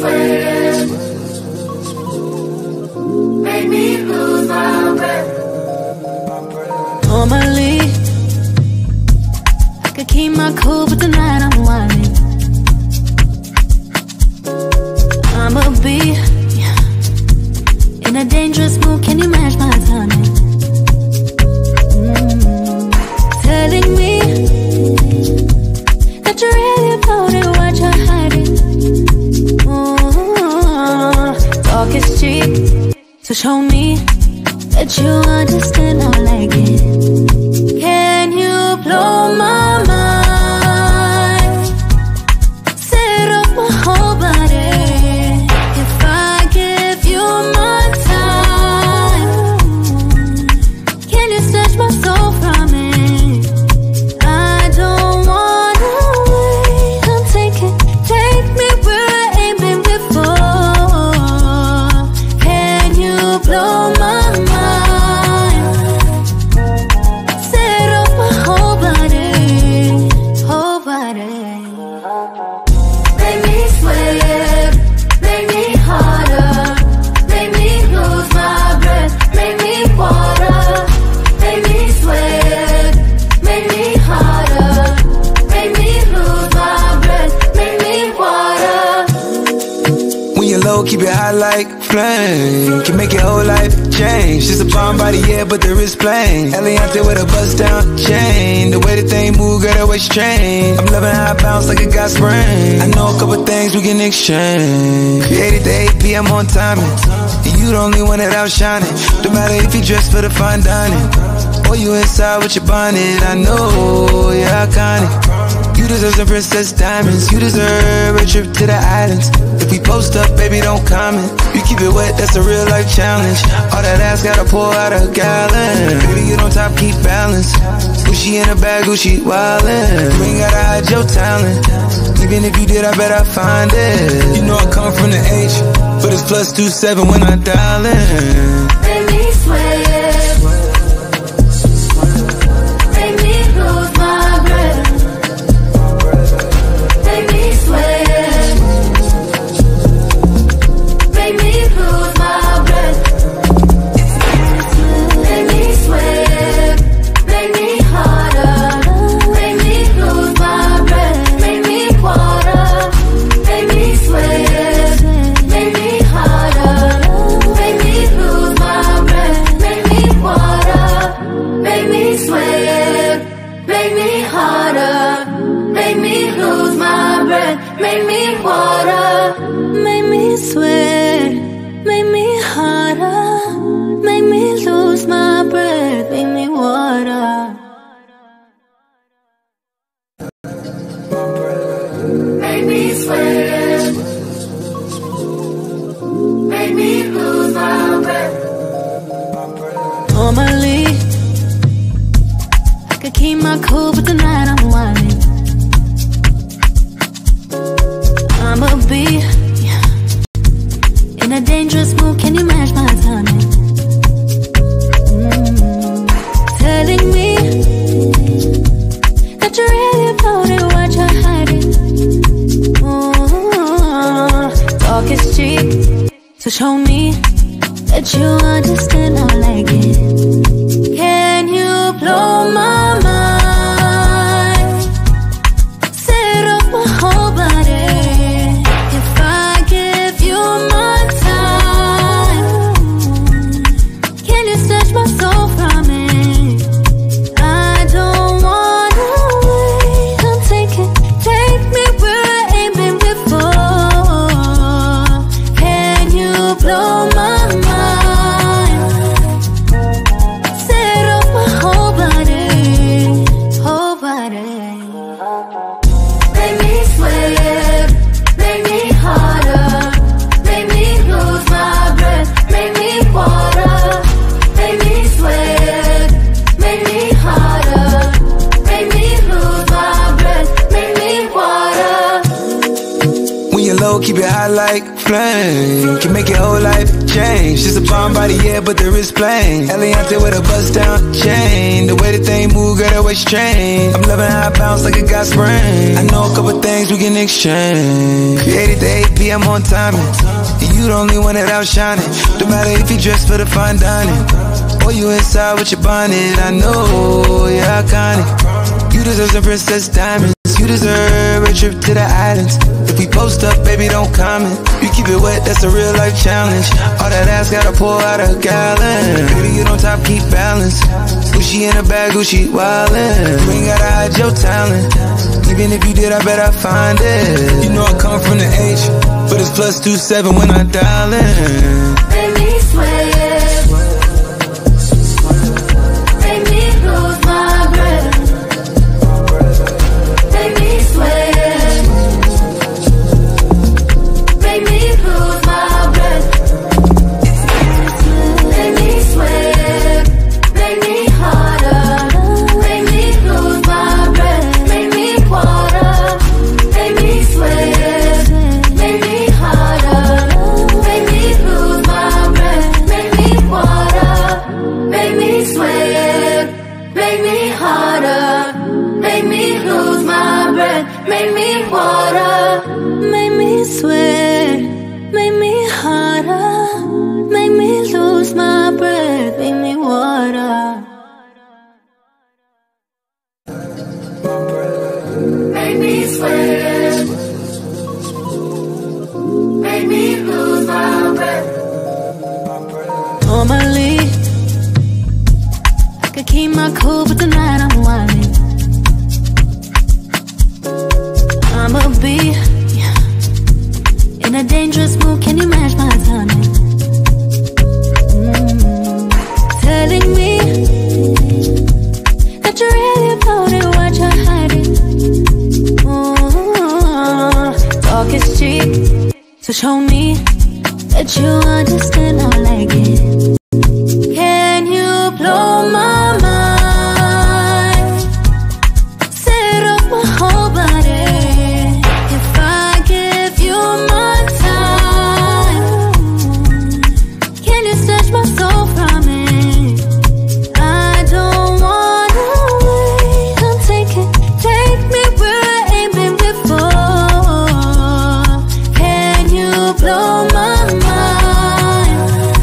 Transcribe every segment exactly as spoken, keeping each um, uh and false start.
sweat, made me lose my breath. Normally, I could keep my cool, but tonight I'm wildin'. I'ma be in a dangerous mood, can you match my timing? Mm, telling me that you really about it, what you're hiding. Ooh, talk is cheap, so show me that you understand how I like it. Can you blow my mind? Set off my whole body. If I give you my time, can you snatch my soul from it? I don't wanna wait. Come take it, take me where I ain't been before. Can you blow my mind? Set off my whole body, whole body. Make me sweat, make me harder, make me lose my breath, make me water. Make me sweat, make me harder, make me lose my breath, make me water. When you're low, keep it high like flame. Can make your whole life change. She's a bomb body, yeah, but there is plain. Eliante with a bust down chain. The way the thing move, girl, that way strange. I'm loving how I bounce like it got sprain. I know a couple things we can exchange. Created the eight P M on timing. And you the only one that outshining. No matter if you dress for the fine dining or you inside with your bonnet. I know you're iconic. You deserve some princess diamonds. You deserve a trip to the islands. If we post up, baby, don't comment. You keep it wet, that's a real life challenge. All that ass gotta pour out a gallon. Baby, you don't top, keep balance. Gucci in a bag, Gucci wildin'. You ain't gotta hide your talent. Even if you did, I bet I find it. You know I come from the H, but it's plus two seven when I dial in. Make me sweat, make me lose my breath. Make me sweat, make me lose my breath. Make me sweat, make me harder, make me lose my breath, make me water. Make me sweat, make me harder, make me lose my breath, make me water. Make me sweat, make me harder, make me lose my breath, make me water. Make me sweat, make me harder, make me lose my breath, make me water. Make me sweat, make me lose my breath. Normally, I could keep my cool, but tonight I'm wildin'. I'ma be in a dangerous mood, can you match my timing? Mm, telling me that you really about it, what you're hiding. Ooh, talk is cheap, so show me that you understand how I like it. Can you blow my mind? Set off my whole body. If I give you my time, can you snatch my soul from it? I don't wanna wait. Come take it, take me where I ain't been before. Can you blow my mind? Set off my whole body, whole body. Make me sweat, make me harder, make me lose my breath, make me water. Make me sweat, make me harder, make me lose my breath, make me water. When you're low, low, keep it high like flame. Can make your whole life change. She's a bomb body, yeah, but the wrist plain. Eliante with a bust down chain. The way the thing move, girl, that way strange. I'm loving how I bounce like a got sprain. I know a couple things we can exchange. Created the eight p m on timing. You the only one that outshining. No matter if you dress for the fine dining or you inside with your bonnet. I know you're iconic. You deserve some princess diamonds. You deserve a trip to the islands. If we post up, baby, don't comment. You keep it wet, that's a real life challenge. All that ass gotta pour out a gallon. Baby, you don't top, keep balance. Gucci in a bag, Gucci wildin'. You ain't gotta hide your talent. Even if you did, I bet I find it. You know I come from the H, but it's plus two seven when I dial in. Make me sweat. Make me lose my breath. Make me sweat. Make me lose my breath. Make me sweat. Make me harder. Make me lose my breath. Make me water. Make me sweat. Make me harder. Make me lose my breath. Make me water. Make me sweat. Make me harder. Make me lose my breath. Make me water. Make me sweat. Make me harder. Make me lose my breath. Make me water. Make me sweat. Make me lose my breath. Normally, I could keep my cool, but tonight I'm wildin'. I'ma be in a dangerous mood. Can you match my timing? Mm. Telling me that you really about it, what you're hiding. Ooh. Talk is cheap, so show me that you understand. I like it. Can you blow my mind? Set off my whole body. If I give you my time, can you snatch my soul from me? I don't wanna wait. Come take it, take me where I ain't been before. Can you blow my mind?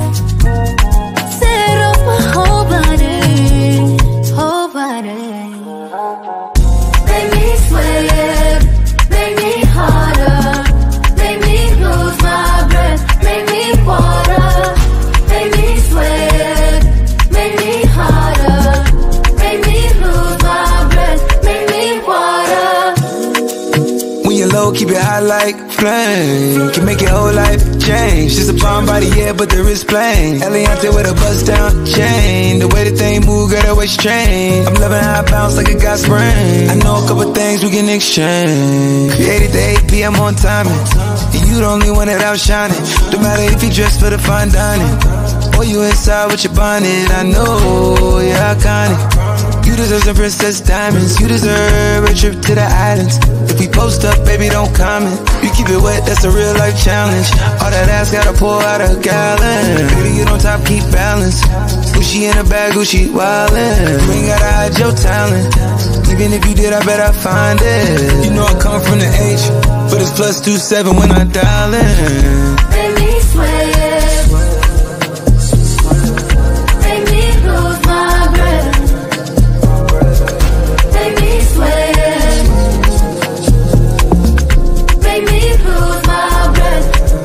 Set off my whole body, whole body. Make me sweat, make me harder, make me lose my breath, make me water. Make me sweat, make me harder, make me lose my breath, make me water. When you're low, keep it high like flame. Can make your whole life change. She's a bomb body, yeah, but the wrist plain. Eliante with a bust down chain. The way the thing move, girl, that way strange. I'm loving how I bounce like a got sprain. I know a couple things we can exchange. Created the eight p m on timing. You the only one that outshining. No matter if you dress for the fine dining or you inside with your bonnet. I know you're iconic. You deserve some princess diamonds. You deserve a trip to the islands. If we post up, baby, don't comment. You keep it wet, that's a real life challenge. All that ass gotta pour out a gallon. Baby, you don't top, keep balance. Gucci in a bag, Gucci wildin'. You ain't gotta hide your talent. Even if you did, I bet I find it. You know I come from the H, but it's plus two seven when I dial in. Make me sweat. Make me lose my breath. Make me sweat. Make me lose my breath.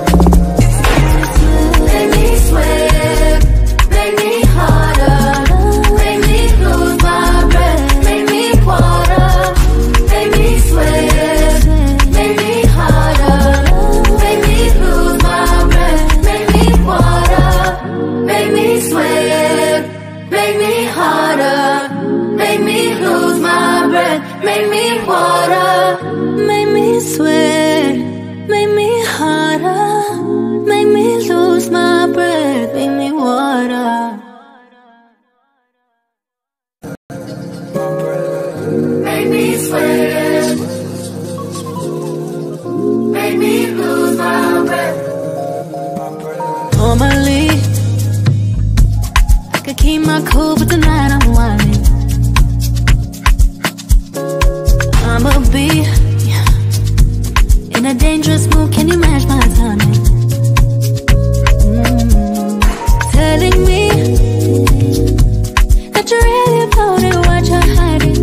Make me sweat. Make me harder. Make me lose my breath. Make me water. Make me sweat. Make me harder. Make me lose my breath. Normally, I could keep my cool, but tonight I'm wildin'. I'ma be in a dangerous mood. Can you match my timing? Mm, telling me that you're really about it, what you're hiding.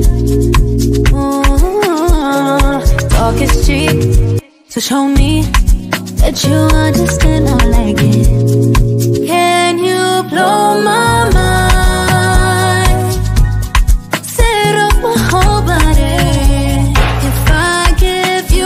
Ooh, talk is cheap, so show me that you understand how I like it. Can you blow my mind? Set off my whole body. If I give you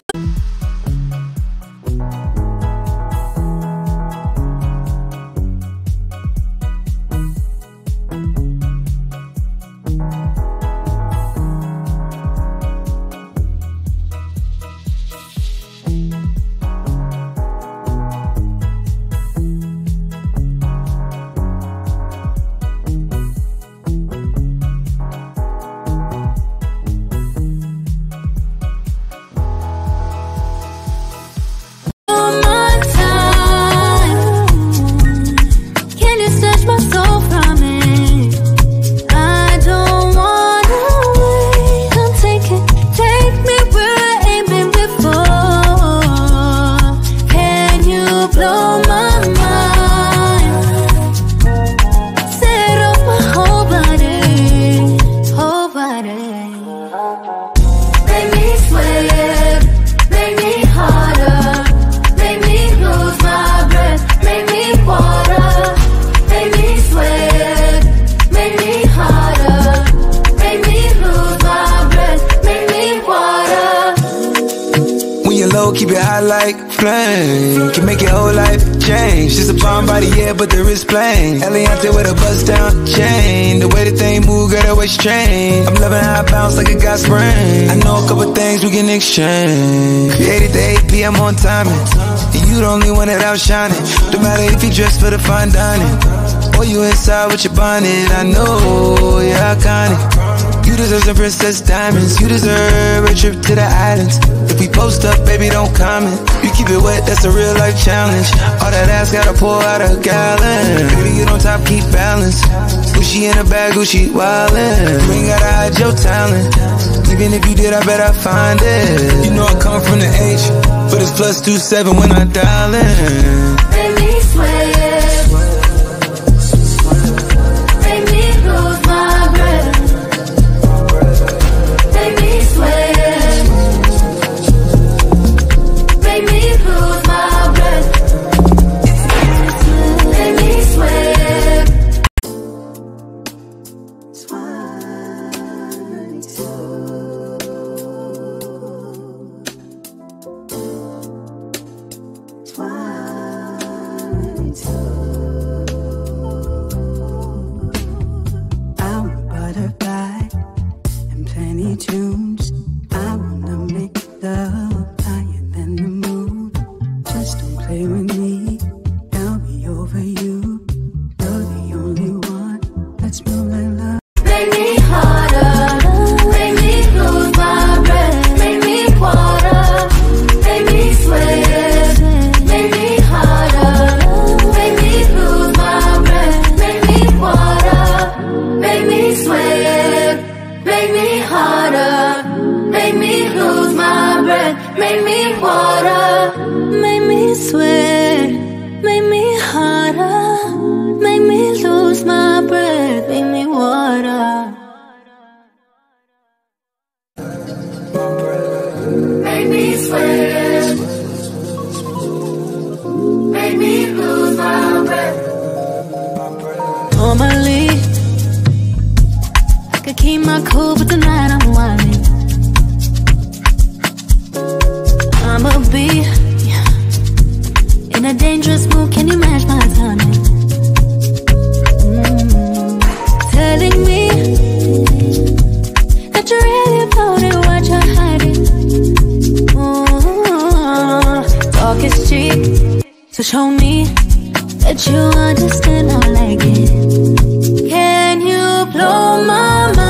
keep it hot like flame. Can make your whole life change. She's a bomb body, yeah, but the wrist plain. Eliante with a bust down chain. The way the thing move, got her waist trained. I'm loving how I bounce like a got spring. I know a couple things we can exchange. Created the eight P M on timing. You the only one that outshining. No matter if you dress for the fine dining or you inside with your bonnet. I know you're iconic. You deserve some princess diamonds. You deserve a trip to the islands. If we post up, baby, don't comment. You keep it wet, that's a real life challenge. All that ass gotta pour out a gallon. Baby, you don't top, keep balance. Gucci in a bag, Gucci wildin'. You ain't gotta hide your talent. Even if you did, I bet I find it. You know I come from the H, but it's plus two seven when I dial in. Make me sweat. Make me lose my breath. Make me sweat. Make me lose my breath. Make me sweat. I'm a butterfly and plenty tunes. I wanna make love higher than the moon. Just don't play with me, I'll be over you. You're the only one that's move like love. Make me harder. Make me lose my breath. Make me water. Make me sweat. Make me harder. Make me lose my breath. Make me water. Make me sweat. Make me harder. Make me lose my breath. Make me water. Make me sweat. Make me harder. Make me lose my breath. Make me water. Make me sweat. Make me lose my breath. Normally, I could keep my cool, but tonight I'm wildin'. I'ma be in a dangerous mood. Can you match my timing? Mm, telling me that you're really about it, what you're hiding. Ooh, talk is cheap, so show me that you understand how I like it. Can you blow my mind?